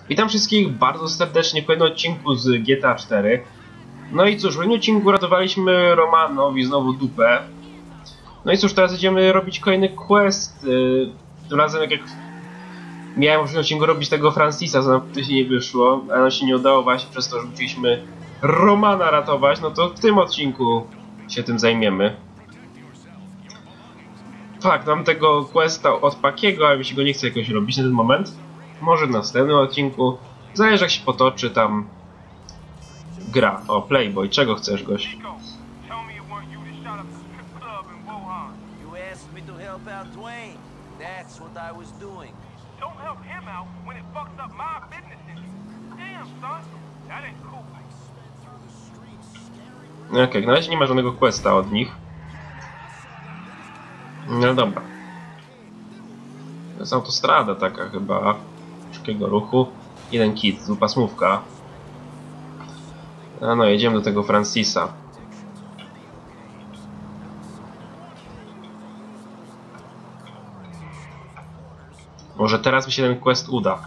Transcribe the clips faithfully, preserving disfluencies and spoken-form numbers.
Witam wszystkich bardzo serdecznie w kolejnym odcinku z G T A cztery. No i cóż, w kolejnym odcinku uratowaliśmy Romanowi znowu dupę. No i cóż, teraz idziemy robić kolejny quest. Yy, tym razem jak, jak miałem możliwość go robić tego Francisa, co nam wcześniej nie wyszło, a nam się nie udało właśnie przez to, że musieliśmy Romana ratować, no to w tym odcinku się tym zajmiemy. Tak, mam tego questa od Pakiego, ale mi się go nie chce jakoś robić na ten moment. Może w następnym odcinku. Zależy jak się potoczy tam gra. O, Playboy, czego chcesz, gość? Okej, okay, na razie nie ma żadnego questa od nich. No dobra. To jest autostrada taka chyba. Szybkiego ruchu. Jeden kit, dwupasmówka. A no, jedziemy do tego Francisa. Może teraz mi się ten quest uda.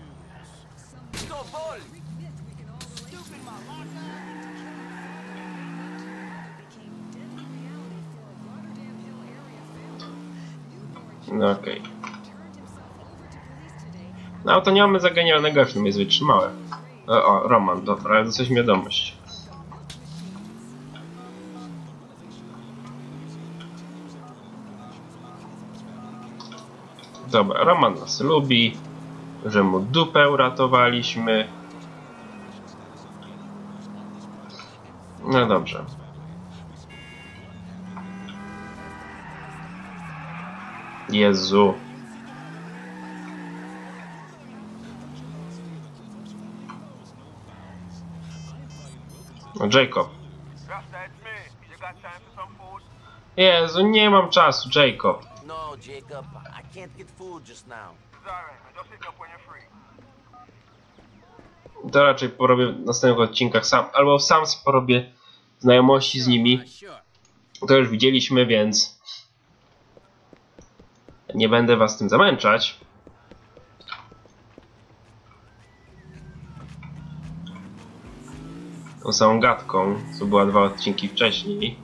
No okej. Okay. No to nie mamy za genialnego, już jest wytrzymałe. O, o, Roman, dobra, ale coś wiadomość. Dobra, Roman nas lubi, że mu dupę uratowaliśmy. No dobrze. Jezu. No, Jacob. Jezu, nie mam czasu, Jacob. No, Jacob, I can't get food just now. To raczej porobię w następnych odcinkach sam, albo sam porobię znajomości z nimi. To już widzieliśmy, więc nie będę was tym zamęczać. Tą samą gadką, co była dwa odcinki wcześniej.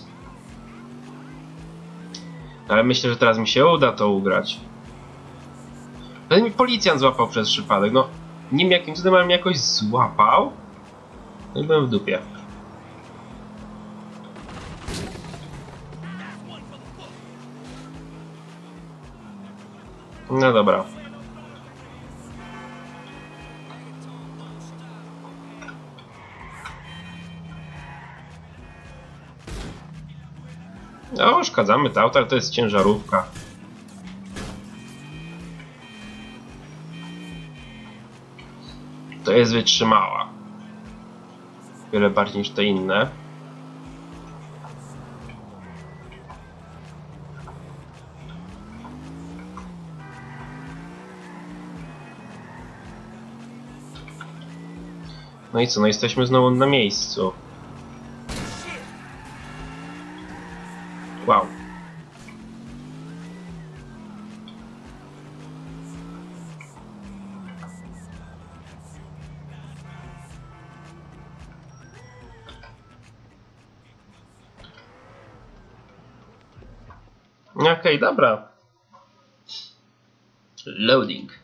Ale myślę, że teraz mi się uda to ugrać. Ale mi policjant złapał przez przypadek. No, nim jakim cudem, ale mnie jakoś złapał. No i byłem w dupie. No dobra. No, oszkadzamy to auto, ale to jest ciężarówka. To jest wytrzymała. Wiele bardziej niż te inne. No i co? No jesteśmy znowu na miejscu. Wow. Okej, okay, dobra. Loading.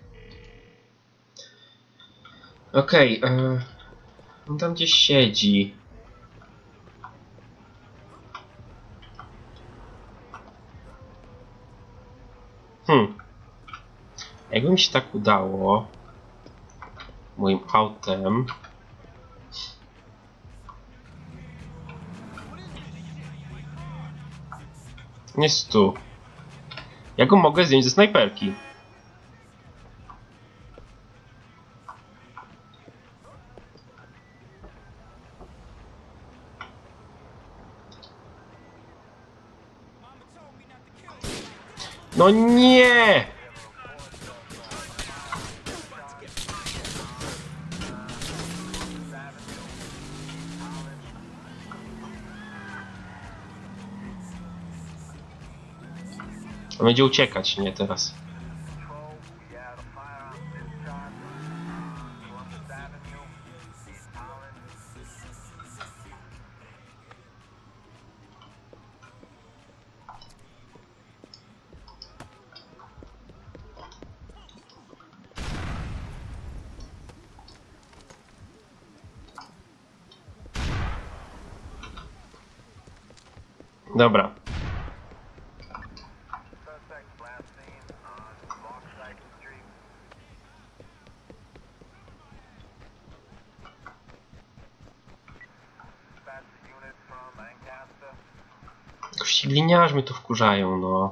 Okej, okay, uh, on tam gdzieś siedzi. Hmm. Jakby mi się tak udało moim autem jest tu. Ja go mogę zdjąć ze snajperki. No nie! On będzie uciekać, nie teraz. Dobra. Jakoś ci gliniarze mnie tu wkurzają, no.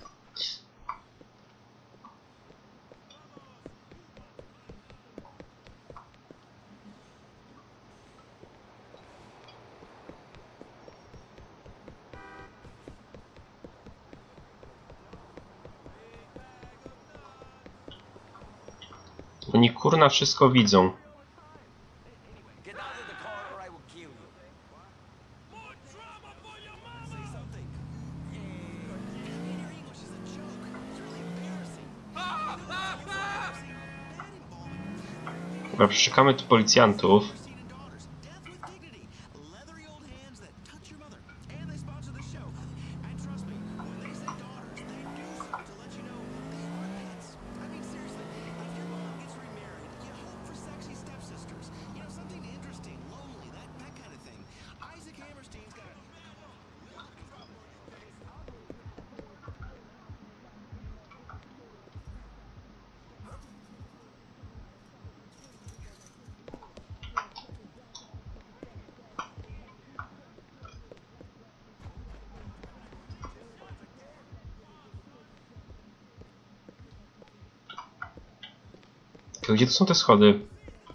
Oni kurna wszystko widzą. Dobra, przeszukamy tu policjantów. Gdzie to są te schody?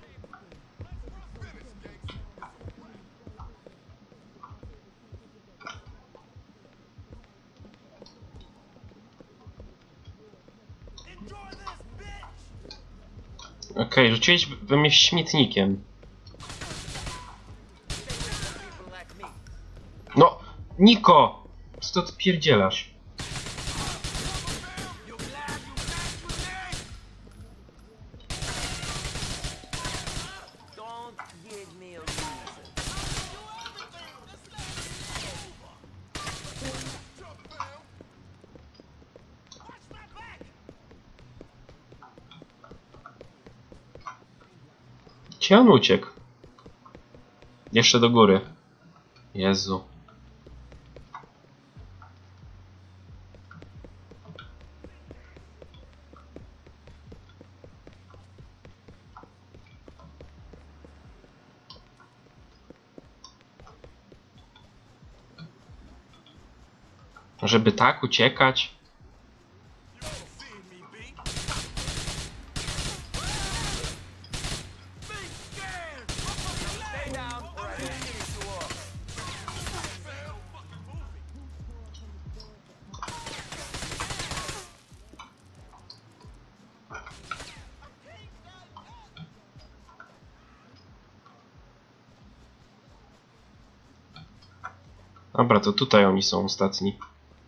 Okej, okay, rzuciłeś we mnie śmietnikiem. No, Niko! Co to odpierdzielasz? Gdzie on uciekł? Jeszcze do góry. Jezu. Żeby tak uciekać? Dobra, to tutaj oni są ostatni.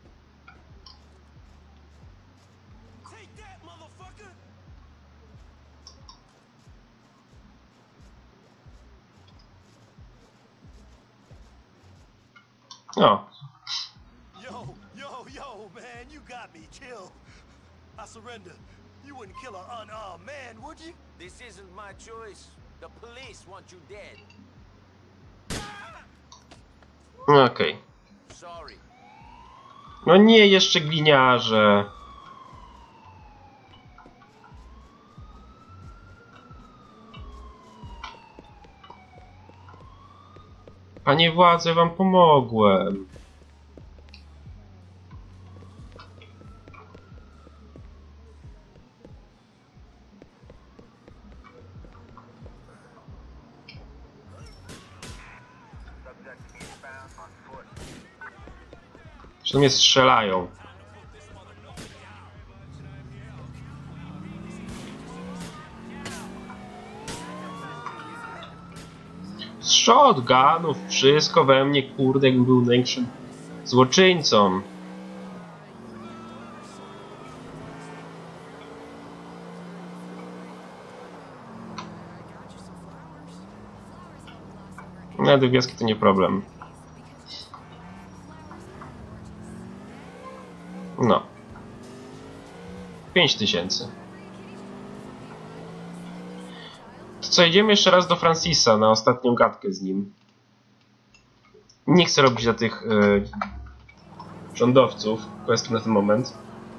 O. Yo, yo, yo, man, you got me. Chill. I surrender. You wouldn't kill an unarmed man, would you? This isn't my choice. The police want you dead. Okej. Okay. Sorry. No nie, jeszcze gliniarze. Panie władze, wam pomogłem. Że mnie strzelają. Z shotgunów, wszystko we mnie, kurde, jakbym był największym złoczyńcą. No, do wioski to nie problem. No. Pięć tysięcy. To co, idziemy jeszcze raz do Francisa na ostatnią gadkę z nim. Nie chcę robić dla tych yy, rządowców questu na ten moment.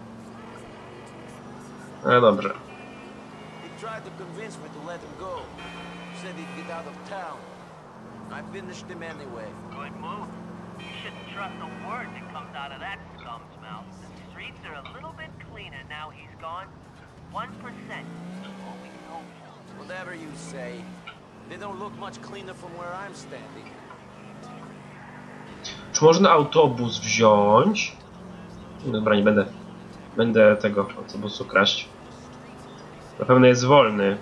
Ale dobrze. He tried to convince me to let him go. Said he'd get out of town. I finished him anyway. Good move. You shouldn't trust a word that comes out of that scum's mouth. The streets are a little bit cleaner now he's gone. One percent. All we can hope for. Whatever you say. They don't look much cleaner from where I'm standing. Czy można autobus wziąć? Dobra, nie będę. Będę tego autobusu kraść. Na pewno jest wolny.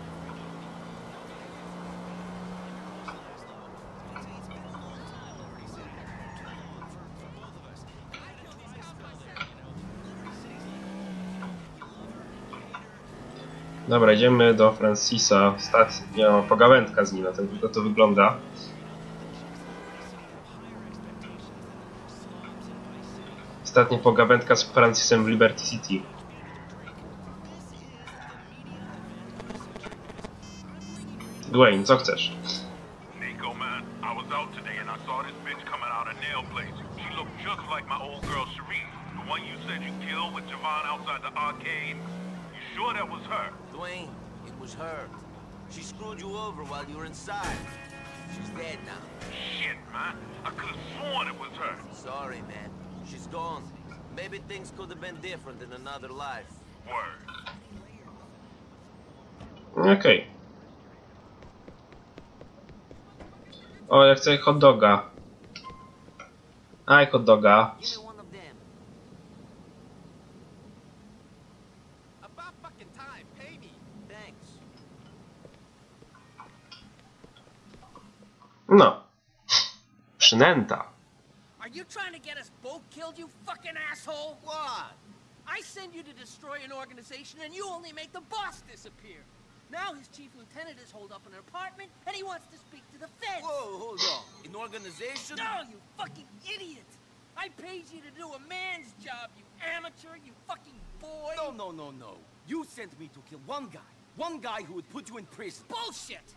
Dobra, idziemy do Francisa. Ostatnio pogawędka z nim, na tym tylko to wygląda. Ostatnia pogawędka z Francisem w Liberty City. Dwayne, co chcesz? Nico, man, I was out today and I saw this bitch coming out of nail place. She looked just like my old girl Cherise, the one you said you killed with Javon outside the arcade. You sure that was her? Dwayne, it was her. She screwed you over while you were inside. She's dead now. Shit, man. I could have sworn it was her. Sorry, man. She's gone. Maybe things could have been different in another life. Word. Okej. Okay. O, ja chcę hot doga. Aj, hot doga. Either one of them. About fucking time. Pay me. Thanks. No. Przynęta. Are you trying to get us both killed, you fucking asshole? What? I send you to destroy an organization and you only make the boss disappear. Now his chief lieutenant is holed up in an apartment and he wants to speak to the feds. Whoa, hold on. An organization? No, you fucking idiot! I paid you to do a man's job, you amateur, you fucking boy! No, no, no, no. You sent me to kill one guy. One guy who would put you in prison. Bullshit!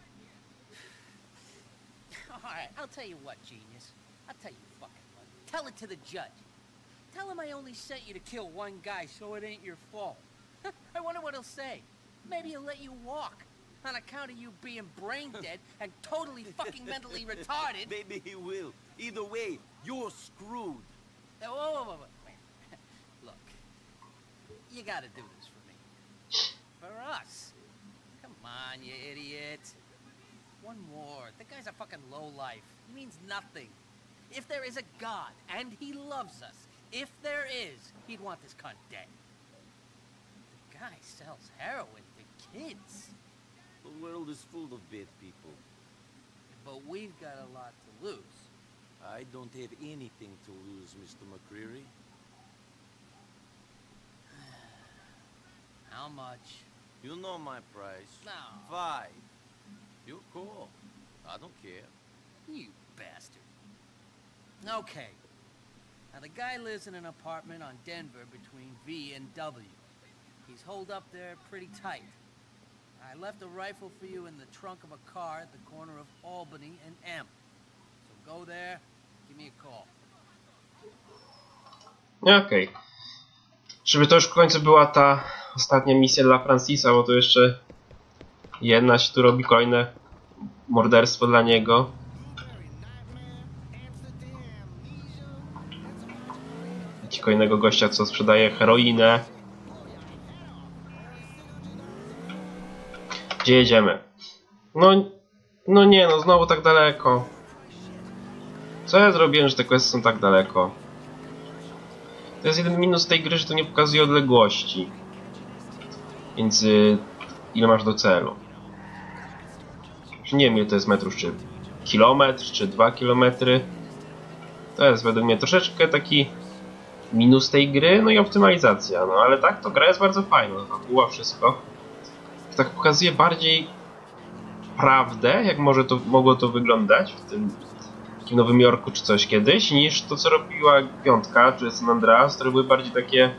Alright, I'll tell you what, genius. I'll tell you fucking what. Tell it to the judge. Tell him I only sent you to kill one guy, so it ain't your fault. I wonder what he'll say. Maybe he'll let you walk. On account of you being brain dead and totally fucking mentally retarded. Maybe he will. Either way, you're screwed. Whoa, whoa, whoa, whoa, wait. Look, you gotta do this for me. For us. Come on, you idiot. One more. The guy's a fucking lowlife. He means nothing. If there is a God, and he loves us, if there is, he'd want this cunt dead. The guy sells heroin to kids. The world is full of bad people. But we've got a lot to lose. I don't have anything to lose, Mister McCreary. How much? You know my price. No. Five. You call. I don't care. You bastard. Okay. Now the guy lives in an apartment on Denver between V and W. He's holed up there pretty tight. I left a rifle for you in the trunk of a car at the corner of Albany and M. So go there, give me a call. Okej. Okay. Żeby to już w końcu była ta ostatnia misja dla Francisa, bo to jeszcze jedna się tu robi kolejne morderstwo dla niego. Jakiego kolejnego gościa, co sprzedaje heroinę. Gdzie jedziemy? No, no nie, no znowu tak daleko. Co ja zrobiłem, że te questy są tak daleko? To jest jeden minus tej gry, że to nie pokazuje odległości. Między ile masz do celu. Nie wiem, ile to jest metrów, czy kilometr, czy dwa kilometry. To jest według mnie troszeczkę taki minus tej gry, no i optymalizacja. No ale tak, to gra jest bardzo fajna, fabuła, wszystko. Tak pokazuje bardziej prawdę, jak może to mogło to wyglądać w tym takim Nowym Jorku czy coś kiedyś, niż to, co robiła Piątka czy San Andreas, które były bardziej takie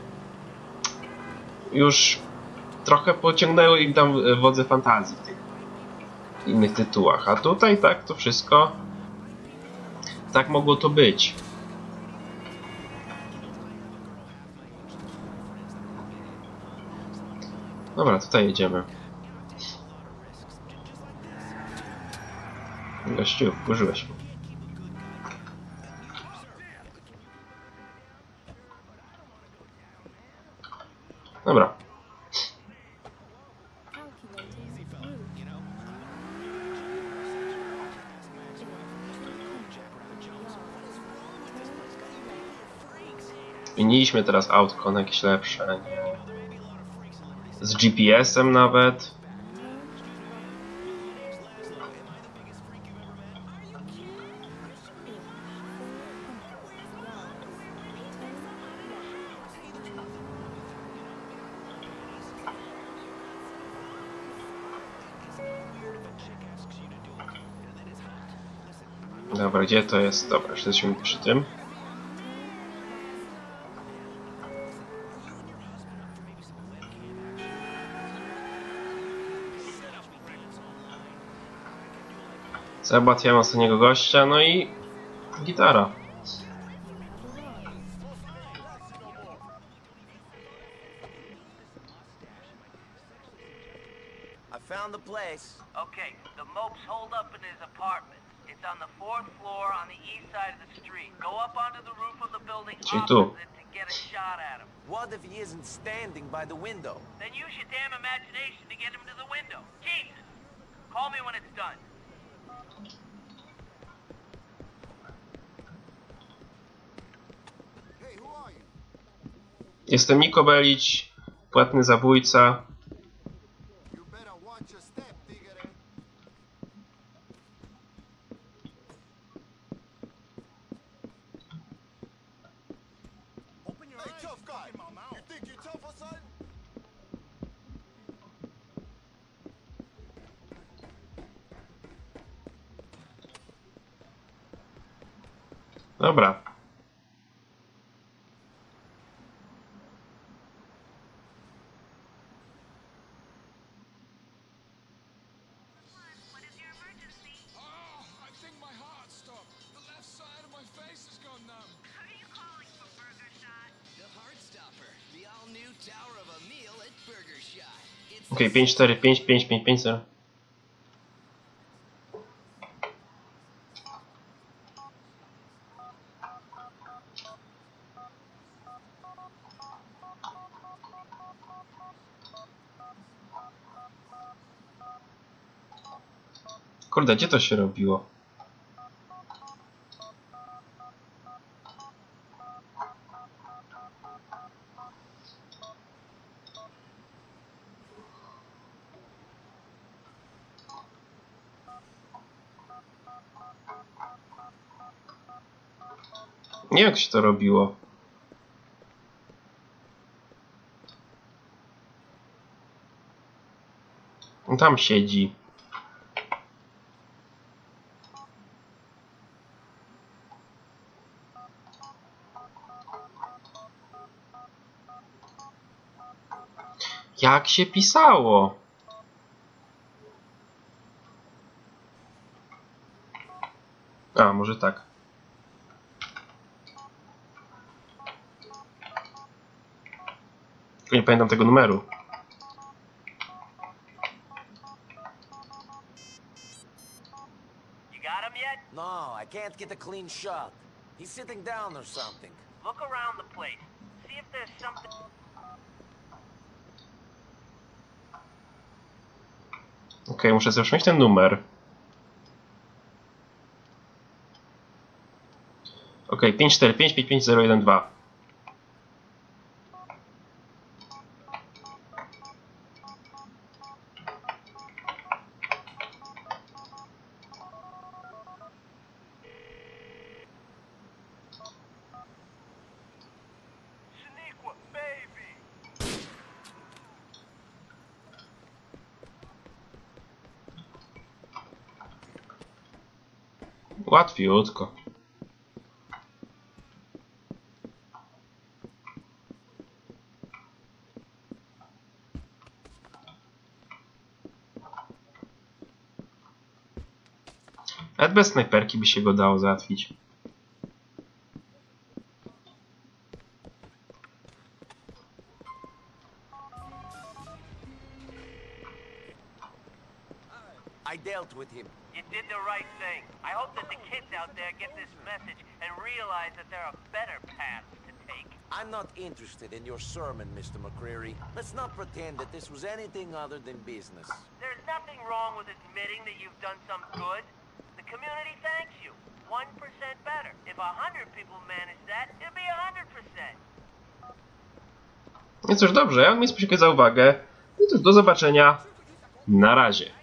już trochę pociągnęły im tam wodze fantazji w tych innych tytułach. A tutaj tak, to wszystko tak mogło to być. Dobra, tutaj jedziemy. Gościu, wkurzyłeś mnie. Dobra. Zmieniliśmy teraz autko na jakieś lepsze, nie? Z G P S-em nawet. Dobra, gdzie to jest? Dobra, już jesteśmy przy tym. Załatwiam ostatniego gościa, no i gitara. I found the place. Okay, the mope's holed up in his apartment. It's on the fourth floor on the east side of the street. Go up onto the roof of the building Czyli tu. opposite to get a shot at him. What if he isn't standing by the window? Then use your damn imagination to get him to the window. Jesus! Call me when it's done. Jestem Niko Bellic, płatny zabójca. Dobra. Okej, pięć cztery pięć pięć pięć pięć zero. Kurde, gdzie to się robiło? Nie wiem, jak się to robiło. On tam siedzi. Jak się pisało? A, może tak. Nie pamiętam tego numeru. You got him yet? No, I can't get a clean shot. He's sitting down or something. Look around the place. See if there's something... Okej, okay, muszę sobie przypomnieć ten numer. Okej, okay, pięć cztery pięć pięć pięć zero jeden dwa. Łatwiutko. Nawet bez snajperki by się go dało załatwić. I dealt with him. You did the right thing. I hope that the kids out there get this message and realize that there are better paths to take. I'm not interested in your sermon, Mister McCreary. Let's not pretend that this was anything other than business. There's nothing wrong with admitting that you've done some good. The community thanks you. one percent better. If a hundred people manage that, it'll be a hundred percent. No cóż, dobrze, ja bym jest za uwagę. I cóż, do zobaczenia. Na razie.